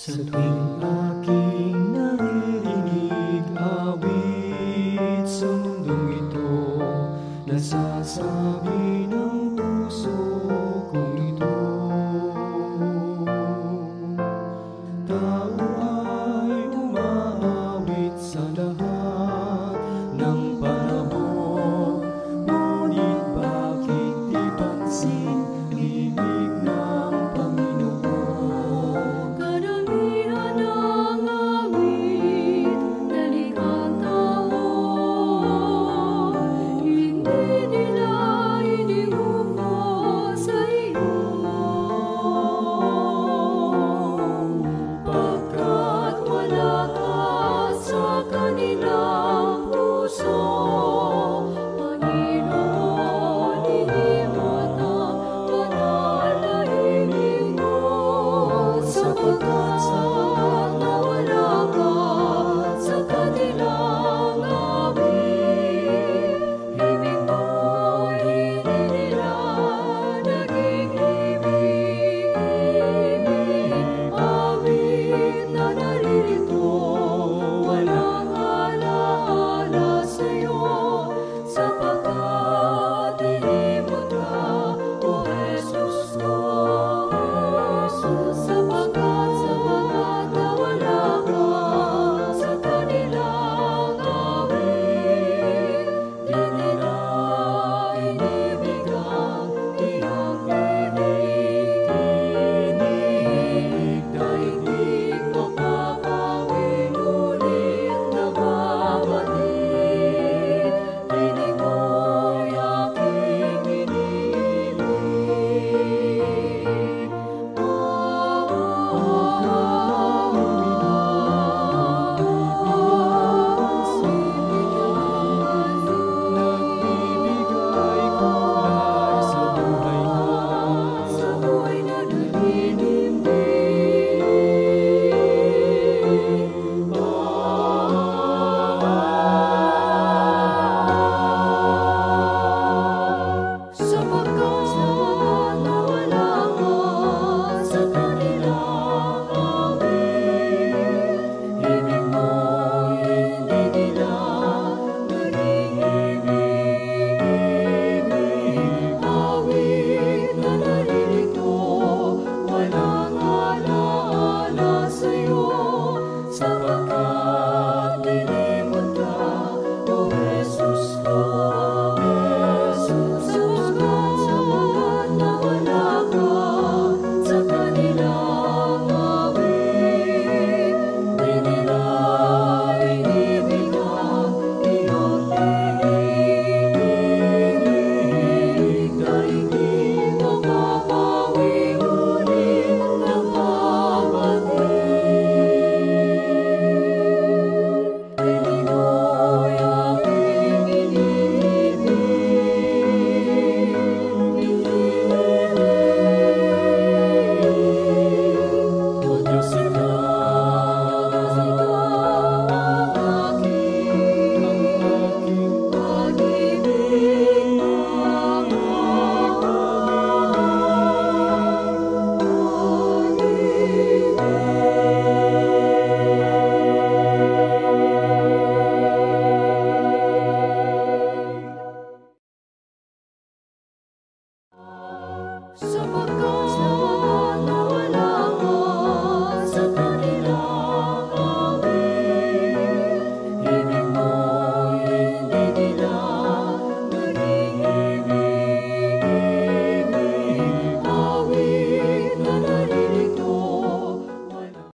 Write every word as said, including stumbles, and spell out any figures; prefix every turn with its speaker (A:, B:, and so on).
A: Sa tuwing aking naririnig awit sa mundong ito, nasasabi ng puso kong ito, tao ay umaawit sa lahat ng panahon, ngunit bakit di pansin ibig ng Panginoon?
B: Karamihan ng awit na likhang tao, hindi nila iniupo sa iyo, pagkat wala ka sa kanilang puso. Panginoon, ihimot ang banal na himig mo, sapagkat nawala ka sa kanilang awit. Himig mo, hindi nila naging himig-himig. Awit na naririto, walang alaala sa'yo, sapagkat inibot ka, O Jesus ko, Jesus. Sapagkat, sapagkat nawala ka sa kanilang awit, di nila inibig ang iyong tinig-tinig. Daigdig mapapawin ulit na babatid, tinig mo'y aking iniibig.
A: Nagbibigay kulay sa buhay ko,
B: Sa buhay na nagdidimbing. Sapagkat nawala ka sa kanilang awit, himig mo'y hindi nila naging himig-himig. Awit na naririto, walang alaala sa'yo, sapagkat linimot ka, O Jesus ko, Jesus. Sapagkat, sapagkat nawala ka sa kanilang awit, di nila inibig ang iyong tinig-tinig. Daigdig mapapawi ulit ng babatid, tinig mo'y aking iniibig. O Diyos, ikaw, Diyos, ikaw ang aking pag-ibig, sapagkat